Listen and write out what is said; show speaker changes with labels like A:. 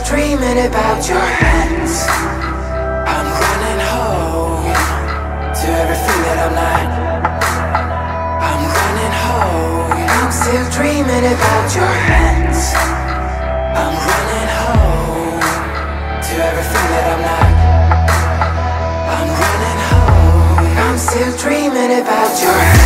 A: dreaming about your hands. I'm running home to everything that I'm not. I'm running home. I'm still dreaming about your hands. I'm running home to everything that I'm not. I'm running home. I'm still dreaming about your hands.